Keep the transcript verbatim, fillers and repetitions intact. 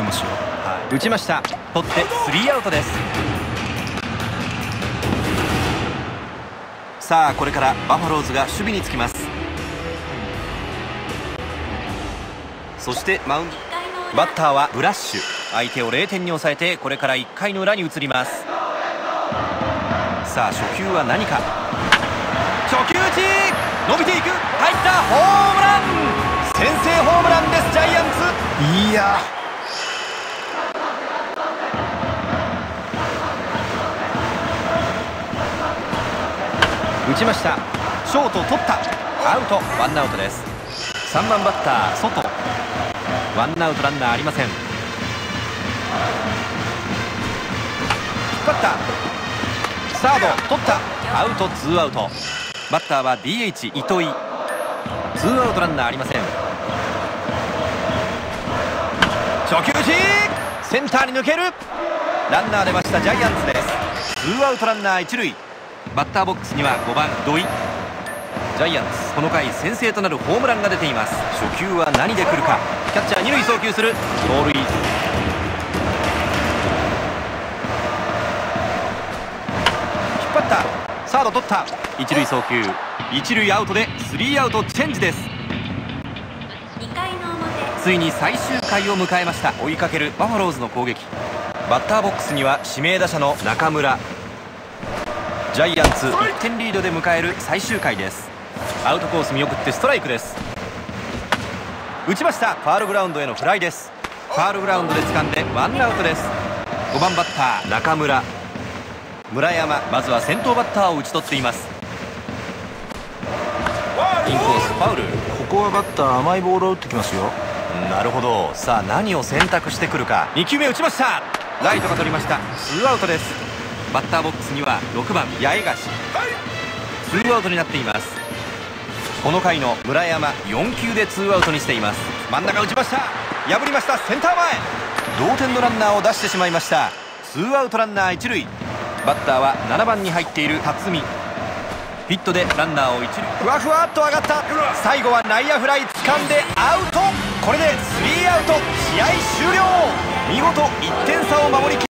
ますよ。 はい、打ちました。取ってスリーアウトです。さあこれからバファローズが守備につきます。そしてマウンドバッターはブラッシュ。相手をれいてんに抑えてこれからいっかいの裏に移ります。さあ初球は何か。初球打ち伸びていく。入ったホームラン。先制ホームランです。ジャイアンツ。 いや打ちました。ショート取った。アウト。ワンアウトです。さんばんバッター外。ワンアウトランナーありません。引っ張った。サード取った。アウト。ツーアウト。バッターは ディーエイチ 糸井。ツーアウトランナーありません。初球打ちセンターに抜ける。ランナー出ました。ジャイアンツです。ツーアウトランナー一塁。バッターボックスにはごばん土井。ジャイアンツこの回先制となるホームランが出ています。初球は何で来るか。キャッチャー二塁送球する。盗塁。引っ張った。サード取った。一塁送球。一塁アウトでスリーアウトチェンジです。ついに最終回を迎えました。追いかけるバファローズの攻撃。バッターボックスには指名打者の中村。ジャイアンツいってんリードで迎える最終回です。アウトコース見送ってストライクです。打ちました。ファールグラウンドへのフライです。ファールグラウンドで掴んでワンアウトです。ごばんバッター中村。村山まずは先頭バッターを打ち取っています。インコースファウル。 ここはバッター甘いボールを打ってきますよ。 なるほど。さあ何を選択してくるか。にきゅうめ打ちました。ライトが取りました。ツーアウトです。バッターボックスにはろくばん八重樫。ツーアウトになっています。この回の村山よんきゅうでツーアウトにしています。真ん中打ちました。破りました。センター前。同点のランナーを出してしまいました。ツーアウトランナー一塁。バッターはななばんに入っている辰巳。ヒットでランナーを一塁。ふわふわっと上がった。最後は内野フライ掴んでアウト。これでスリーアウト。試合終了。見事いってん差を守りき